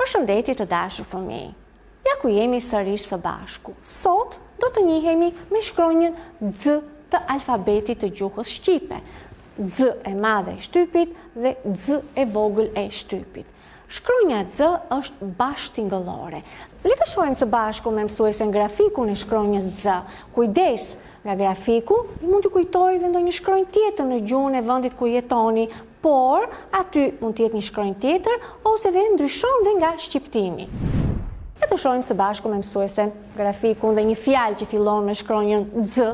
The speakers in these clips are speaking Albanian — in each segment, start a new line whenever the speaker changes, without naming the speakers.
Përshëndetje të dashur fëmijë. Ja ku jemi sërish së bashku. Sot do të njihemi me shkronjën Z të alfabetit të gjuhës shqipe. Z e madhe e shtypit dhe Z e vogël e shtypit. Shkronja Z është bashkëtingëllore. Le të shohim së bashku me mësuesen grafikun e shkronjës Z. Kujdes, nga grafiku mund të kujtojë dhe ndonjë shkronjë tjetër në gjuhën e vendit ku jetoni, por aty mund të jetë një shkronjë tjetër ose dhe ndryshon dhe nga shqiptimi. Le të shohim së bashku me mësuesen grafikun dhe një fjalë që fillon me shkronjën Z.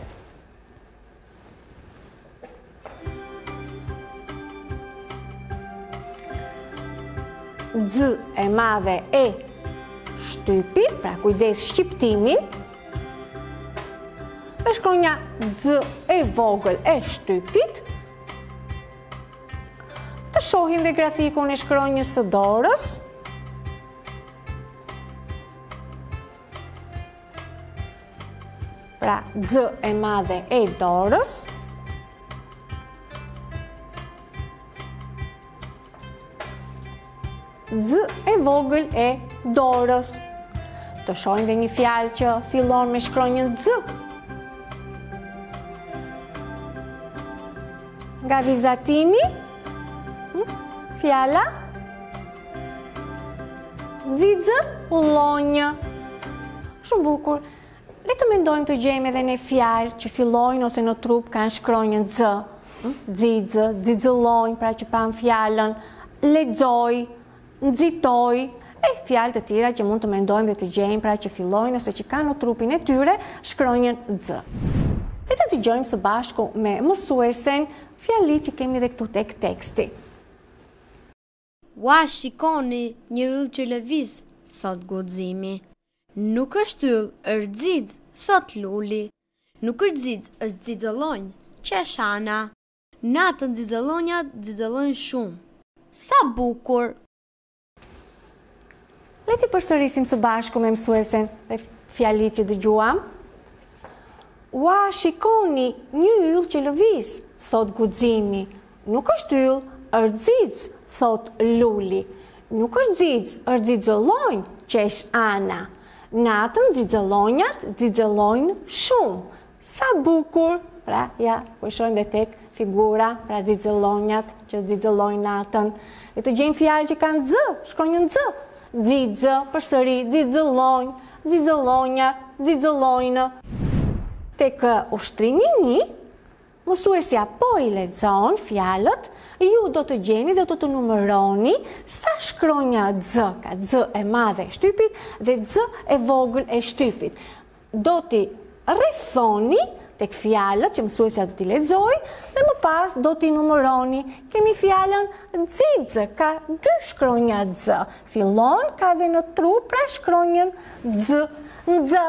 Z e madhe e shtypit, pra kujdes shqiptimin, dhe shkronja Z e vogël e shtypit. Të shohim dhe grafikun e shkronjës së dorës. Pra Z e madhe e dorës. Z e vogël e dorës. Të shohim dhe një fjalë që fillon me shkronjën Z. Nga vizatimi, fjala xixëllonjë. Shumë bukur. Le të mendojmë të gjejmë edhe një fjalë që fillojnë ose në trup kanë shkronjën Z. Xixë, xixëllonjë, pra që pam fjalën lexoj, nxitoj, e fjalë të tjera që mund të mendojmë dhe të gjejmë, pra që fillojnë ose që kanë në trupin e tyre shkronjën Z. Le të dëgjojmë së bashku me mësuesen fjalit që kemi dhe këtu tek teksti.
Ua, shikoni, një yll që lëviz, thot guximi. Nuk është yll, është xixë, thot luli. Nuk është xixë, është xixëllonjë, qeshana. Natën xixëllonjat xixëllojnë shumë. Sa bukur!
Le të përsërisim së bashku me mësuesen dhe fjalit që dëgjuam. Ua, shikoni, një yll që lëviz, thot guximi. Nuk është yll, është xixë, thot luli. Nuk është xixë, është xixëllonjë, qesh Ana. Natën xixëllonjat xixëllojnë shumë. Sa bukur! Pra, ja, shojmë dhe tek figura, pra xixëllonjat që xixëllojnë natën. Le të gjejmë fjalë që kanë Z, shkronjën Z. Xixë, përsëri, xixëllonjë, xixëllonjat, xixëllojnë. Tek ushtrimi 1, mësuesja po i lexon fjalët, ju do të gjeni dhe do të numëroni sa shkronja Z, ka Z e madhe e shtypit dhe Z e vogël e shtypit. Do t'i rrethoni tek fjalët që mësuesja do t'i lexojë dhe më pas do t'i numëroni. Kemi fjalën xixë, ka 2 shkronja Z. Fillon, ka dhe në trup pra shkronjën Z. Nx.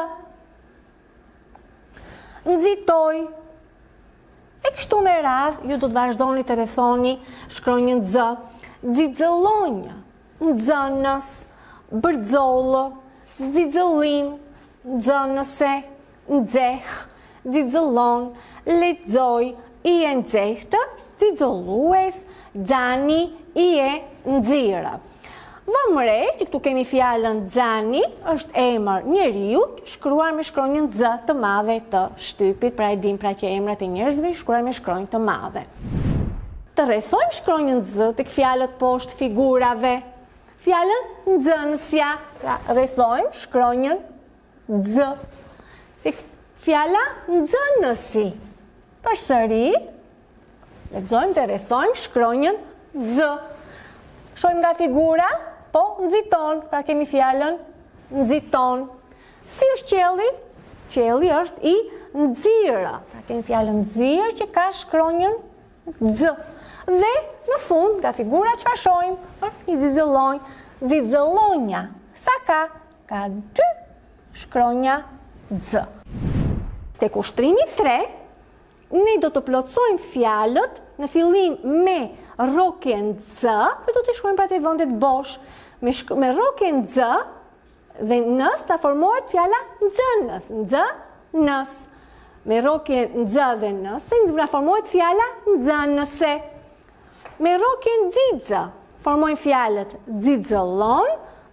Nxitoj. E kështu me radhë, ju do të vazhdoni të rrethoni shkronjën Z. Xixëllonjë, nxënës, bërxollë, xixëllim, nxënëse, nxeh, xixëllon, lexoj, i e nxehtë, xixëllues, xani, i e nxirë. Vëmre, që këtu kemi fjalën xani, është emër njeriu, shkruar me shkronjën Z të madhe të shtypit, pra e dim pra që emrat e njerëzve shkruar me shkronjë të madhe. Të rrethojmë shkronjën Z tek fjalët poshtë figurave. Fjalën nxënësja, pra rrethojmë shkronjën Z. Tek fjala nxënësi. Përsëri, lexojmë dhe rrethojmë shkronjën Z. Shohim nga figura, po nxiton, pra kemi fjalën nxiton. Si është qielli? Qielli është i nxirë. Pra kemi fjalën nxirë që ka shkronjën Z. Dhe në fund nga figura çfarë shohim? I xixëllonjë, xixëllonja. Sa ka? Ka 2 shkronja Z. Tek ushtrimi 3, ne do të plotësojmë fjalët në fillim me rrokjen Z dhe do të shkruajmë pra te vendet bosh. Me rrokjen Z dhe nës ta formohet fjala nxënës. Nxënës. Me rrokjen Z dhe nës ta formohet fjala nxënëse. Me rrokjen xixë formojnë fjalët xixëllon,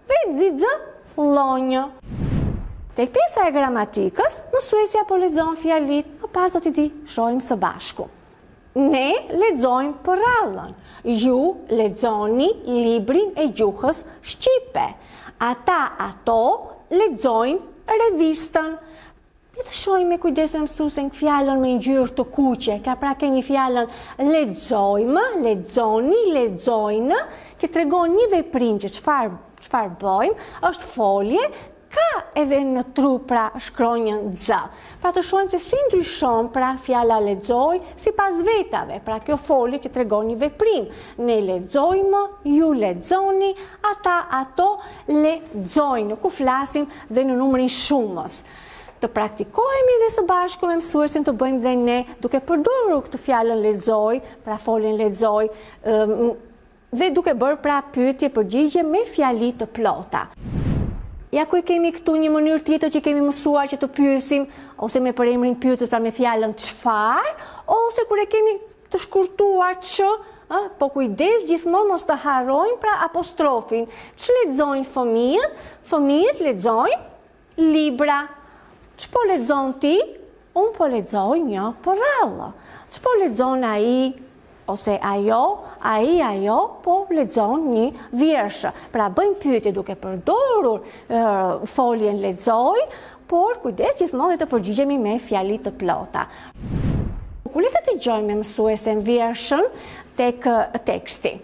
dhe xixëllonj. Tek pjesa e gramatikës, mësuesja po lexon fjalit, më pas do t'i di shohim së bashku. Ne lexojmë përrallën. Ju lexoni librin e gjuhës shqipe. Ata, ato lexojnë revistën. Le të shohim me kujdes mësuesen fjalën me ngjyrë të kuqe. Pra kemi fjalën lexojmë, lexoni, lexojnë, që tregon një veprim që çfarë bëjmë, është folje. Ka edhe në tru pra shkronjën Z. Pra të shohim se si ndryshon pra fjala lexoj sipas vetave. Pra kjo folje që tregon një veprim. Ne lexojmë, ju lexoni, ata, ato lexojnë. Ku flasim dhe në numrin shumës. Të praktikojmë dhe së bashku me mësuesin të bëjmë dhe ne duke përdorur këtë fjalën lexoj, pra foljen lexoj, dhe duke bërë pra pyetje përgjigje me fjali të plota. Ja ku e kemi këtu një mënyrë tjetër që kemi mësuar që të pyesim, ose me përemrin pyetës pra me fjalën çfarë, ose kur e kemi të shkurtuar ç, po kujdes gjithmonë mos të harrojmë pra apostrofin. Ç'lexojnë fëmijët? Fëmijët lexojnë libra. Ç'po lexon ti? Unë po lexoj një përrallë. Ç'po lexon ai? Ose ajo, ajo, po lexon një vjershë. Pra bëjmë pyetje duke përdorur foljen lexoj, por kujdes gjithmonë të përgjigjemi me fjali të plota. Kur le të dëgjojmë me mësuesen vjershën tek teksti.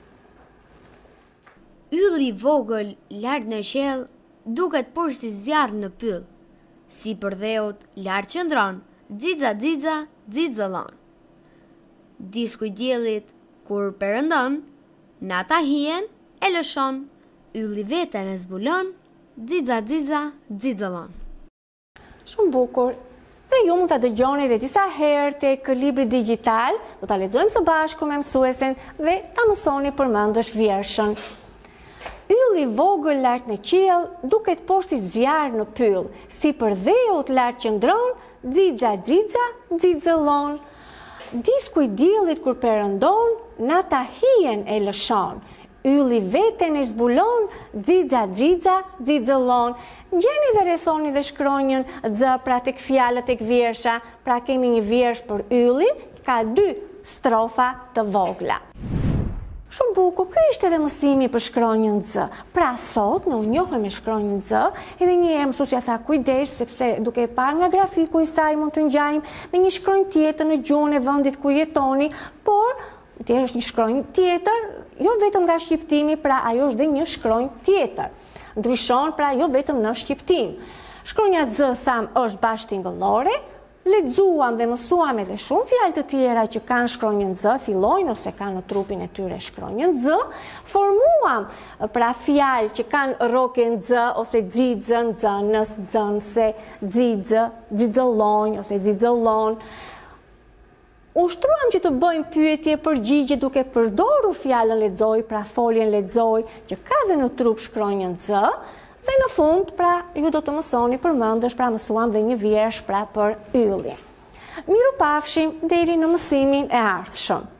Ylli vogël lart në qiell duket por si zjarr në pyll. Si përdheut lart qëndron, xixa xixa xixëllon. Disku i diellit kur perëndon, nata hien e lëshon, ylli veten e zbulon, xixa xixa xixëllon.
Shumë bukur. Dhe ju mund ta dëgjoni edhe disa herë tek libri digjital, do ta lexojmë së bashku me mësuesen dhe ta mësoni përmendësh vjershën. Ylli vogël lart në qiell duket por si zjarr në pyll, si përdheut lart qëndron, xixa xixa xixëllon. Disku i diellit kur perëndon, nata hien e lëshon. Ylli veten e zbulon, xixa xixa xixëllon. Gjeni dhe rrethoni dhe shkronjën Z pra tek fjalët tek vjersha. Pra kemi një vjersh për yllin, ka 2 strofa të vogla. Shumë bukur, ky ishte edhe mësimi për shkronjën Z. Pra sot në u njohëm me shkronjën Z, edhe një herë mësuesja tha kujdes sepse duke e parë nga grafiku i saj mund të ngjajmë me një shkronjë tjetër në gjuhën e vendit ku jetoni, por është një shkronjë tjetër, jo vetëm nga shqiptimi, pra ajo është dhe një shkronjë tjetër. Ndryshon pra jo vetëm në shqiptim. Shkronja Z tham është bashkëtingëllore. Lexuam dhe mësuam edhe shumë fjalë të tjera që kanë shkronjën Z, fillojnë ose kanë në trupin e tyre shkronjën Z, formuam pra fjalë që kanë rroken Z ose xixën, xënës, xënse, xixë, xixëllonj ose xixëllon. Ushtruam që të bëjmë pyetje përgjigje duke përdorur fjalën lexoj, pra foljen lexoj, që ka dhe në trup shkronjën Z. Dhe në fund, pra, ju do të mësoni përmendësh, pra mësuam dhe një vjersh pra për yllin. Miru pafshim deri në mësimin e ardhshëm.